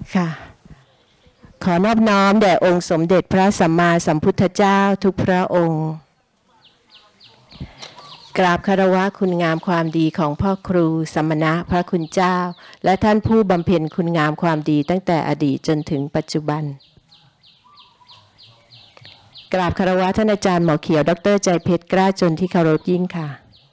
ค่ะขอนอบน้อมแด่องค์สมเด็จพระสัมมาสัมพุทธเจ้าทุกพระองค์กราบคารวะคุณงามความดีของพ่อครูสมณะพระคุณเจ้าและท่านผู้บำเพ็ญคุณงามความดีตั้งแต่อดีตจนถึงปัจจุบันกราบคารวะท่านอาจารย์หมอเขียวดร.ใจเพชรกล้าจนที่เคารพยิ่งค่ะ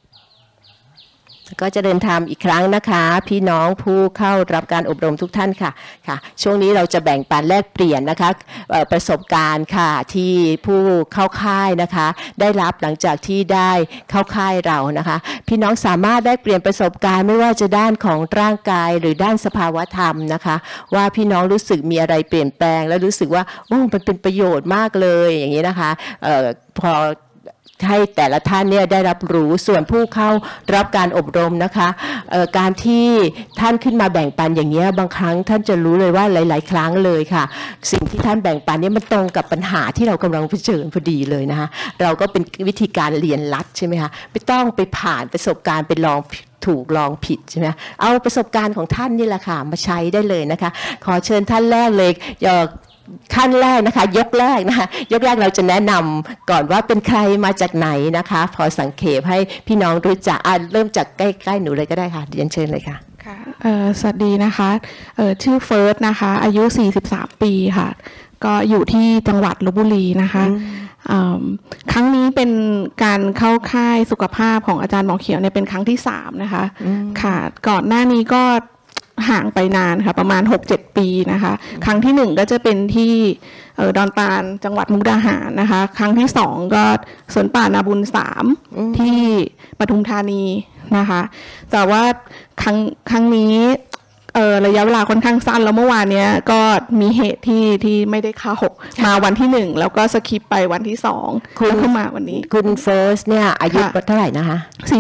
ก็จะเดินทางอีกครั้งนะคะพี่น้องผู้เข้ารับการอบรมทุกท่านค่ะช่วงนี้เราจะแบ่งปันแลกเปลี่ยนนะคะประสบการณ์ค่ะที่ผู้เข้าค่ายนะคะได้รับหลังจากที่ได้เข้าค่ายเรานะคะพี่น้องสามารถได้เปลี่ยนประสบการณ์ไม่ว่าจะด้านของร่างกายหรือด้านสภาวธรรมนะคะว่าพี่น้องรู้สึกมีอะไรเปลี่ยนแปลงและรู้สึกว่าโอ้มันเป็นประโยชน์มากเลยอย่างนี้นะคะพอให้แต่ละท่านเนี่ยได้รับรู้ส่วนผู้เข้ารับการอบรมนะคะการที่ท่านขึ้นมาแบ่งปันอย่างนี้บางครั้งท่านจะรู้เลยว่าหลายๆครั้งเลยค่ะสิ่งที่ท่านแบ่งปันนี่มันตรงกับปัญหาที่เรากำลังเผชิญพอดีเลยนะคะเราก็เป็นวิธีการเรียนรัดใช่ไหมคะไม่ต้องไปผ่านประสบการณ์ไปลองถูกลองผิดใช่ไหมเอาประสบการณ์ของท่านนี่แหละค่ะมาใช้ได้เลยนะคะขอเชิญท่านแรกเลยขั้นแรกนะคะยกแรกเราจะแนะนำก่อนว่าเป็นใครมาจากไหนนะคะพอสังเขปให้พี่น้องรู้จักเริ่มจากใกล้ๆหนูเลยก็ได้ค่ะเรียนเชิญเลยค่ะค่ะสวัสดีนะคะชื่อเฟิร์สนะคะอายุ43ปีค่ะก็อยู่ที่จังหวัดลพบุรีนะคะครั้งนี้เป็นการเข้าค่ายสุขภาพของอาจารย์หมอเขียวเนี่ยเป็นครั้งที่3นะคะค่ะก่อนหน้านี้ก็ห่างไปนานค่ะประมาณ 6-7 ปีนะคะครั้งที่1ก็จะเป็นที่ดอนตาลจังหวัดมุกดาหารนะคะครั้งที่2ก็สวนป่านาบุญ3ที่ปทุมธานีนะคะแต่ว่าครั้งนี้ระยะเวลาค่อนข้างสั้นแล้วเมื่อวานเนี้ยก็มีเหตุที่ไม่ได้เข้ามาวันที่1แล้วก็สคิปไปวันที่2แล้วเข้ามาวันนี้คุณเฟิร์สเนี่ยอายุเท่าไหร่นะคะ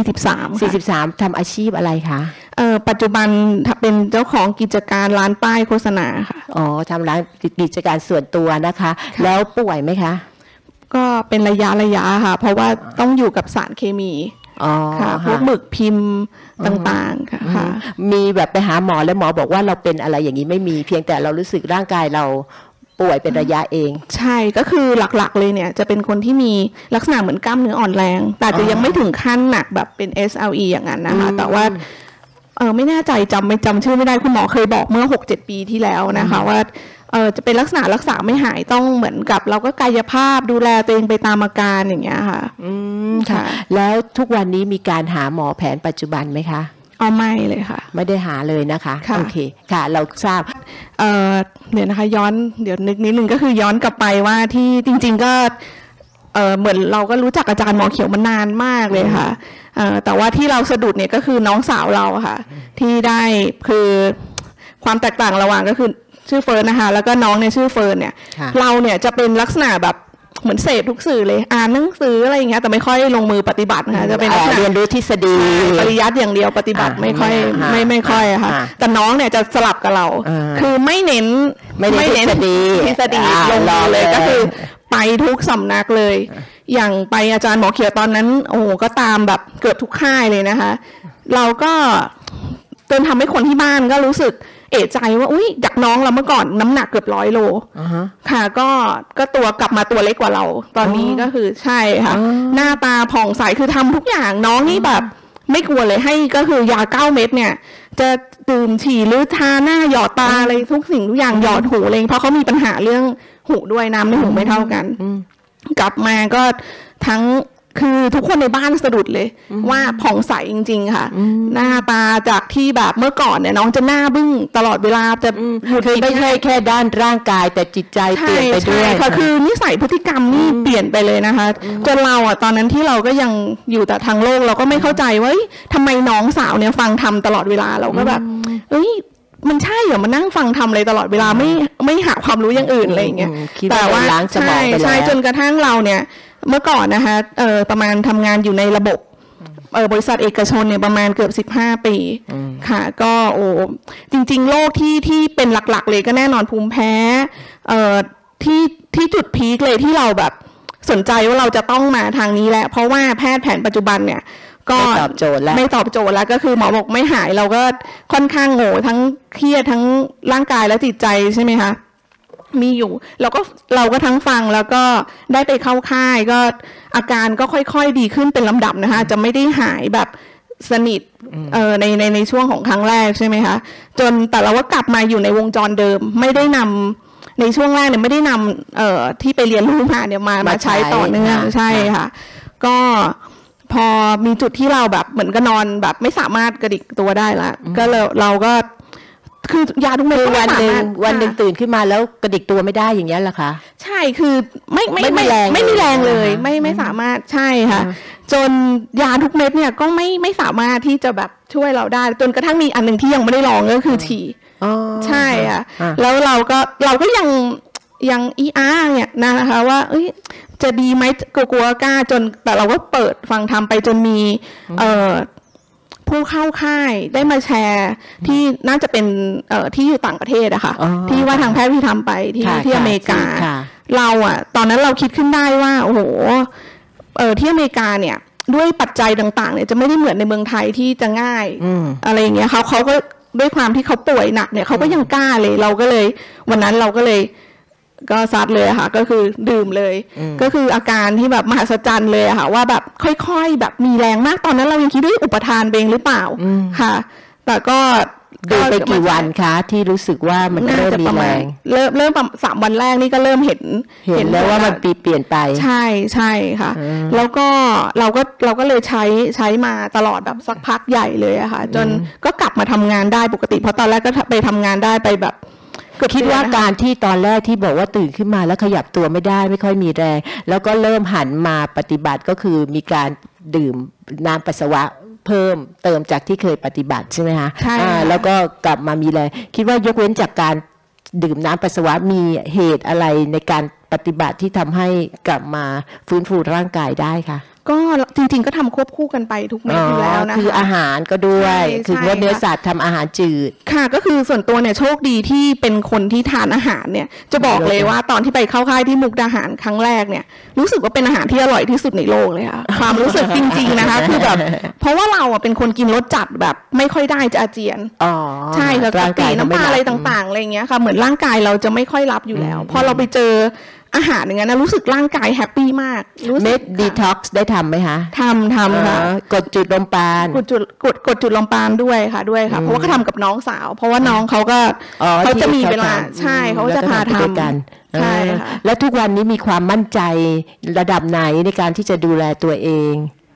43 ทำอาชีพอะไรคะปัจจุบันเป็นเจ้าของกิจการร้านป้ายโฆษณาค่ะอ๋อทำร้านกิจการส่วนตัวนะคะแล้วป่วยไหมคะก็เป็นระยะค่ะเพราะว่าต้องอยู่กับสารเคมีค่ะพวกหมึกพิมพ์ต่างๆค่ะมีแบบไปหาหมอแล้วหมอบอกว่าเราเป็นอะไรอย่างนี้ไม่มีเพียงแต่เรารู้สึกร่างกายเราป่วยเป็นระยะเองใช่ก็คือหลักๆเลยเนี่ยจะเป็นคนที่มีลักษณะเหมือนกล้ามเนื้ออ่อนแรงแต่จะยังไม่ถึงขั้นหนักแบบเป็น SLE อย่างนั้นนะคะแต่ว่าไม่แน่ใจจำชื่อไม่ได้คุณหมอเคยบอกเมื่อ 6-7 ปีที่แล้วนะคะว่าจะเป็นลักษณะรักษาไม่หายต้องเหมือนกับเราก็กายภาพดูแลตัวเองไปตามอาการอย่างเงี้ยค่ะค่ะแล้วทุกวันนี้มีการหาหมอแผนปัจจุบันไหมคะไม่เลยค่ะไม่ได้หาเลยนะคะโอเคค่ะเราทราบเดี๋ยวนะคะเดี๋ยวนึกนิดนึงก็คือย้อนกลับไปว่าที่จริงๆก็เหมือนเราก็รู้จักอาจารย์หมอเขียวมานานมากเลยค่ะแต่ว่าที่เราสะดุดเนี่ยก็คือน้องสาวเราค่ะที่ได้คือความแตกต่างระหว่างก็คือชื่อเฟิร์นนะคะแล้วก็น้องเนี่ยชื่อเฟิร์นเนี่ยเราเนี่ยจะเป็นลักษณะแบบเหมือนเสพทุกสื่อเลยอ่านหนังสืออะไรอย่างเงี้ยแต่ไม่ค่อยลงมือปฏิบัตินะคะจะเป็นเรียนรู้ทฤษฎีปริยัติอย่างเดียวปฏิบัติไม่ค่อยค่ะแต่น้องเนี่ยจะสลับกับเราคือไม่เน้นทฤษฎีลงเลยก็คือไปทุกสำนักเลยอย่างไปอาจารย์หมอเขียวตอนนั้นโอ้ก็ตามแบบเกือบทุกค่ายเลยนะคะเราก็จนทำให้คนที่บ้านก็รู้สึกเอะใจว่าอุ้ยจากน้องเราเมื่อก่อนน้ำหนักเกือบ100 โลค่ะก็ตัวกลับมาตัวเล็กกว่าเราตอนนี้ก็คือใช่ค่ะหน้าตาผ่องใสคือทำทุกอย่างน้องนี่แบบไม่กลัวเลยให้ก็คือยา9 เม็ดเนี่ยจะดื่มฉี่หรือทาหน้าหยอดตาอะไรทุกสิ่งทุกอย่างหยอดหูเลยเพราะเขามีปัญหาเรื่องหูด้วยน้ำในหูไม่เท่ากันกลับมาก็ทั้งคือทุกคนในบ้านสะดุดเลยว่าผ่องใสจริงๆค่ะหน้าตาจากที่แบบเมื่อก่อนเนี่ยน้องจะหน้าบึ้งตลอดเวลาจะคือไม่ใช่แค่ด้านร่างกายแต่จิตใจเปลี่ยนไปด้วยค่ะคือนิสัยพฤติกรรมนี่เปลี่ยนไปเลยนะคะจนเราตอนนั้นที่เราก็ยังอยู่แต่ทางโลกเราก็ไม่เข้าใจว่าทำไมน้องสาวเนี่ยฟังธรรมตลอดเวลาเราก็แบบมันใช่เหรอมานั่งฟังทำอะไรตลอดเวลาไม่หาความรู้อย่างอื่นอะไรอย่างเงี้ยแต่ว่าใช่จนกระทั่งเราเนี่ยเมื่อก่อนนะคะประมาณทำงานอยู่ในระบบบริษัทเอกชนเนี่ยประมาณเกือบ15 ปีค่ะก็จริงๆโรคที่เป็นหลักๆเลยก็แน่นอนภูมิแพ้ที่จุดพีคเลยที่เราแบบสนใจว่าเราจะต้องมาทางนี้แหละเพราะว่าแพทย์แผนปัจจุบันเนี่ยก็ไม่ตอบโจทย์แล้วไม่ตอบโจทย์แล้วก็คือหมอบอกไม่หายเราก็ค่อนข้างโง่ทั้งเครียดทั้งร่างกายและจิตใจใช่ไหมคะมีอยู่เราก็ทั้งฟังแล้วก็ได้ไปเข้าค่ายก็อาการก็ค่อยๆดีขึ้นเป็นลำดับนะคะจะไม่ได้หายแบบสนิทในช่วงของครั้งแรกใช่ไหมคะจนแต่เราก็กลับมาอยู่ในวงจรเดิมไม่ได้นำในช่วงแรกเนี่ยไม่ได้นำที่ไปเรียนรู้มาเนี่ยมาใช้ต่อเนื่องใช่ค่ะก็พอมีจุดที่เราแบบเหมือนก็นอนแบบไม่สามารถกระดิกตัวได้ละก็เราก็คือยาทุกเม็ดวันหนึ่งตื่นขึ้นมาแล้วกระดิกตัวไม่ได้อย่างเงี้ยเหรอคะใช่คือไม่มีแรงเลยไม่สามารถใช่ค่ะจนยาทุกเม็ดเนี่ยก็ไม่สามารถที่จะแบบช่วยเราได้จนกระทั่งมีอันหนึ่งที่ยังไม่ได้ลองก็คือฉี่ใช่ค่ะแล้วเราก็ยังเนี่ยนะคะว่าจะดีไหมกลัวกล้าจนแต่เราก็เปิดฟังทำไปจนมีผู้เข้าค่ายได้มาแชร์ที่น่าจะเป็นที่อยู่ต่างประเทศอะค่ะที่ว่าทางแพทย์ที่ทำไปที่อเมริกาเราอะตอนนั้นเราคิดขึ้นได้ว่าโอ้โหที่อเมริกาเนี่ยด้วยปัจจัยต่างๆเนี่ยจะไม่ได้เหมือนในเมืองไทยที่จะง่ายอะไรอย่างเงี้ยเขาก็ด้วยความที่เขาป่วยหนักเนี่ยเขาก็ยังกล้าเลยเราก็เลยวันนั้นเราก็เลยก็ซัดเลยค่ะก็คือดื่มเลยก็คืออาการที่แบบมหัศจรรย์เลยค่ะว่าแบบค่อยๆแบบมีแรงมากตอนนั้นเรายังคิดว่าอุปทานเองหรือเปล่าค่ะแต่ก็ดื่มไปกี่วันคะที่รู้สึกว่ามันเริ่มมีแรงเริ่ม3 วันแรกนี่ก็เริ่มเห็นแล้วว่ามันเปลี่ยนไปใช่ค่ะแล้วก็เราก็เลยใช้มาตลอดแบบสักพักใหญ่เลยอะค่ะจนก็กลับมาทำงานได้ปกติเพราะตอนแรกก็ไปทำงานได้ไปแบบคิดว่าการที่ตอนแรกที่บอกว่าตื่นขึ้นมาแล้วขยับตัวไม่ได้ไม่ค่อยมีแรงแล้วก็เริ่มหันมาปฏิบัติก็คือมีการดื่มน้ำปัสสาวะเพิ่มเติมจากที่เคยปฏิบัติใช่ไหมคะใช่แล้วก็กลับมามีแรงคิดว่ายกเว้นจากการดื่มน้ำปัสสาวะมีเหตุอะไรในการปฏิบัติที่ทำให้กลับมาฟื้นฟูร่างกายได้คะก็จริงๆก็ทำควบคู่กันไปทุกเม็ดอยู่แล้วนะคะคืออาหารก็ด้วยคือว่าเนื้อสัตว์ทำอาหารจืดค่ะก็คือส่วนตัวเนี่ยโชคดีที่เป็นคนที่ทานอาหารเนี่ยจะบอกเลยว่าตอนที่ไปเข้าค่ายที่มุกดาหารครั้งแรกเนี่ยรู้สึกว่าเป็นอาหารที่อร่อยที่สุดในโลกเลยค่ะความรู้สึกจริงๆนะคะคือแบบเพราะว่าเราอ่ะเป็นคนกินรสจัดแบบไม่ค่อยได้จะอาเจียนใช่แล้วก็ตีน้ำปลาอะไรต่างๆอะไรอย่างเงี้ยค่ะเหมือนร่างกายเราจะไม่ค่อยรับอยู่แล้วพอเราไปเจออาหารอย่างนั้นนะรู้สึกร่างกายแฮปปี้มากเม็ดดีท็อกซ์ได้ทำไหมคะทำค่ะกดจุดลมปราณกดจุดลมปราณด้วยค่ะเพราะว่าเขาทำกับน้องสาวเพราะว่าน้องเขาก็เขาจะมีเวลาใช่เขาจะพาทำกันใช่ค่ะแล้วทุกวันนี้มีความมั่นใจระดับไหนในการที่จะดูแลตัวเอง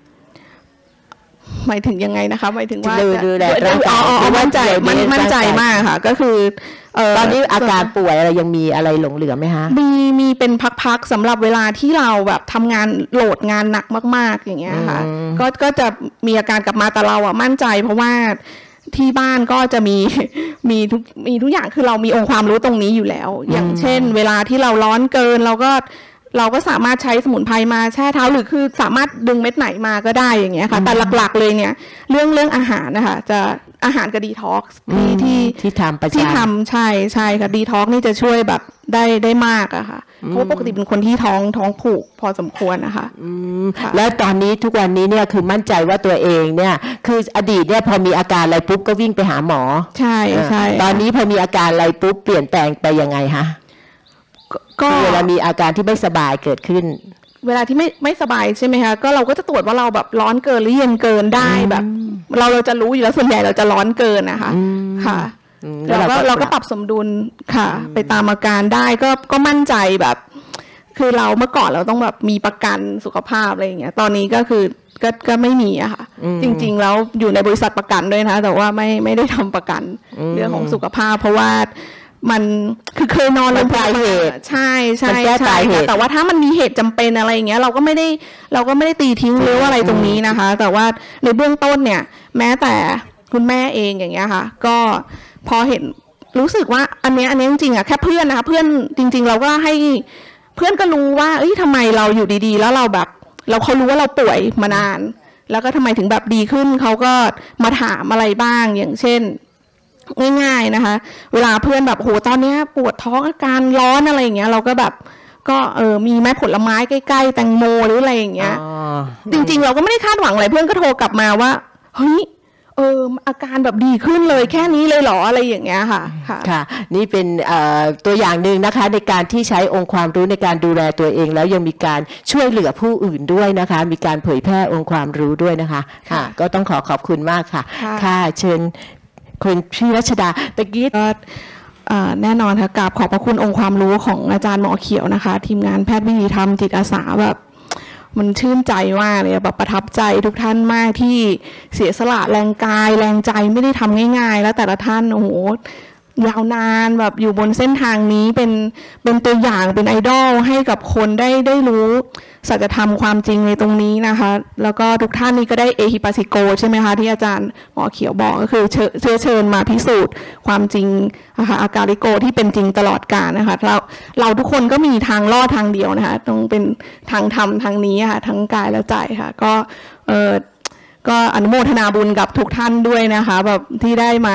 หมายถึงยังไไงนะคะหมายถึงว่าดูแลร่างกายมั่นใจมากค่ะก็คือตอนนี้อาการป่วยอะไรยังมีอะไรหลงเหลือไหมคะมีเป็นพักๆสำหรับเวลาที่เราแบบทำงานโหลดงานหนักมากๆอย่างเงี้ยค่ะก็จะมีอาการกลับมาแต่เราอ่ะมั่นใจเพราะว่าที่บ้านก็จะมีทุกอย่างคือเรามีองค์ความรู้ตรงนี้อยู่แล้วอย่างเช่นเวลาที่เราร้อนเกินเราก็สามารถใช้สมุนไพรมาแช่เท้าหรือคือสามารถดึงเม็ดไหนมาก็ได้อย่างเงี้ยค่ะแต่หลักๆเลยเนี่ยเรื่องอาหารนะคะจะอาหารกับดีท็อกซ์ที่ทำประจำที่ทำใช่ค่ะดีท็อกซ์นี่จะช่วยแบบได้มากอะค่ะเพราะปกติเป็นคนที่ท้องผูกพอสมควรนะคะแล้วตอนนี้ทุกวันนี้เนี่ยคือมั่นใจว่าตัวเองเนี่ยคืออดีตเนี่ยพอมีอาการอะไรปุ๊บก็วิ่งไปหาหมอใช่ตอนนี้พอมีอาการอะไรปุ๊บเปลี่ยนแปลงไปยังไงคะก็เวลามีอาการที่ไม่สบายเกิดขึ้นเวลาที่ไม่สบายใช่ไหมคะก็เราก็จะตรวจว่าเราแบบร้อนเกินหรือเย็นเกินได้แบบเราจะรู้อยู่แล้วส่วนใหญ่เราจะร้อนเกินนะคะค่ะเราก็ปรับสมดุลค่ะไปตามอาการได้ก็มั่นใจแบบคือเราเมื่อก่อนเราต้องแบบมีประกันสุขภาพอะไรอย่างเงี้ยตอนนี้ก็คือก็ไม่มีอะค่ะจริงๆแล้วอยู่ในบริษัทประกันด้วยนะแต่ว่าไม่ได้ทำประกันเรื่องของสุขภาพเพราะว่ามันคือเคยนอนโรงพยาบาลใช่แต่ว่าถ้ามันมีเหตุจำเป็นอะไรอย่างเงี้ยเราก็ไม่ได้ตีทิ้งหรือว่าอะไรตรงนี้นะคะแต่ว่าในเบื้องต้นเนี่ยแม้แต่คุณแม่เองอย่างเงี้ยค่ะก็พอเห็นรู้สึกว่าอันนี้จริงๆอะแค่เพื่อนนะคะเพื่อนจริงๆเราก็ให้เพื่อนก็รู้ว่าทำไมเราอยู่ดีๆแล้วเราแบบเขารู้ว่าเราป่วยมานานแล้วก็ทำไมถึงแบบดีขึ้นเขาก็มาถามอะไรบ้างอย่างเช่นง่ายๆนะคะเวลาเพื่อนแบบโหตอนนี้ปวดท้องอาการร้อนอะไรอย่างเงี้ยเราก็แบบก็มีแม่ผลไม้ใกล้ๆแตงโมหรืออะไรอย่างเงี้ยจริงๆเราก็ไม่ได้คาดหวังอะไรเพื่อนก็โทรกลับมาว่าเฮ้ยอาการแบบดีขึ้นเลยแค่นี้เลยเหรออะไรอย่างเงี้ยค่ะค่ะนี่เป็นตัวอย่างหนึ่งนะคะในการที่ใช้องค์ความรู้ในการดูแลตัวเองแล้วยังมีการช่วยเหลือผู้อื่นด้วยนะคะมีการเผยแพร่องค์ความรู้ด้วยนะคะค่ะก็ต้องขอบคุณมากค่ะค่ะเชิญคุณพี่รัชดาตะกี้แน่นอนค่ะกราบขอบพระคุณองค์ความรู้ของอาจารย์หมอเขียวนะคะทีมงานแพทย์วิถีธรรมจิตอาสาแบบมันชื่นใจมากเลยแบบประทับใจทุกท่านมากที่เสียสละแรงกายแรงใจไม่ได้ทำง่ายๆแล้วแต่ละท่านโอ้โหยาวนานแบบอยู่บนเส้นทางนี้เป็นตัวอย่างเป็นไอดอลให้กับคนได้รู้สัจธรรมความจริงในตรงนี้นะคะแล้วก็ทุกท่านนี้ก็ได้เอฮิปัสสิโกใช่ไหมคะที่อาจารย์หมอเขียวบอกก็คือเชิญมาพิสูจน์ความจริงนะคะอาการิโกที่เป็นจริงตลอดกาลนะคะเราทุกคนก็มีทางรอดทางเดียวนะคะต้องเป็นทางธรรมทางนี้ค่ะทั้งกายและใจค่ะก็อนุโมทนาบุญกับทุกท่านด้วยนะคะแบบที่ได้มา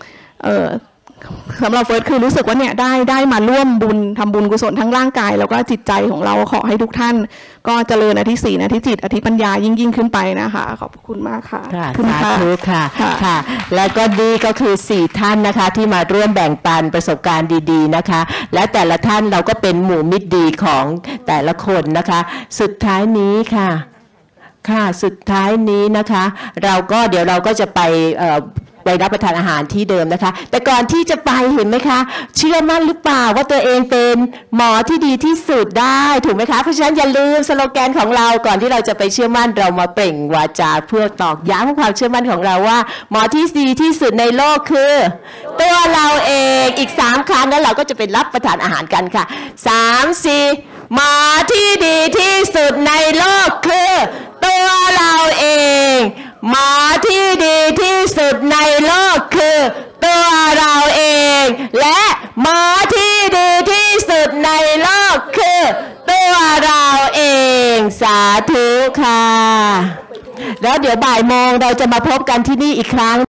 สำหรับเฟิร์สคือรู้สึกว่าเนี่ยได้มาร่วมบุญทำบุญกุศลทั้งร่างกายแล้วก็จิตใจของเราขอให้ทุกท่านก็เจริญอธิศีลอธิจิตอธิปัญญายิ่งขึ้นไปนะคะขอบคุณมากค่ะสาธุค่ะค่ะและก็ดีก็คือ4ท่านนะคะที่มาร่วมแบ่งปันประสบการณ์ดีๆนะคะและแต่ละท่านเราก็เป็นหมู่มิตรดีของแต่ละคนนะคะสุดท้ายนี้ค่ะสุดท้ายนี้นะคะเดี๋ยวเราก็จะไปรับประทานอาหารที่เดิมนะคะแต่ก่อนที่จะไปเห็นไหมคะเชื่อมั่นหรือเปล่าว่าตัวเองเป็นหมอที่ดีที่สุดได้ถูกไหมคะเพราะฉะนั้นอย่าลืมสโลแกนของเราก่อนที่เราจะไปเชื่อมั่นเรามาเปล่งวาจาเพื่อตอกย้ำความเชื่อมั่นของเราว่าหมอที่ดีที่สุดในโลกคือตัวเราเองอีก3ครั้งแล้วเราก็จะไปรับประทานอาหารกันค่ะ3 4หมอที่ดีที่สุดในโลกคือตัวเราเองหมอที่ดีที่สุดในโลกคือตัวเราเองและหมอที่ดีที่สุดในโลกคือตัวเราเองสาธุค่ะแล้วเดี๋ยวบ่ายโมงเราจะมาพบกันที่นี่อีกครั้ง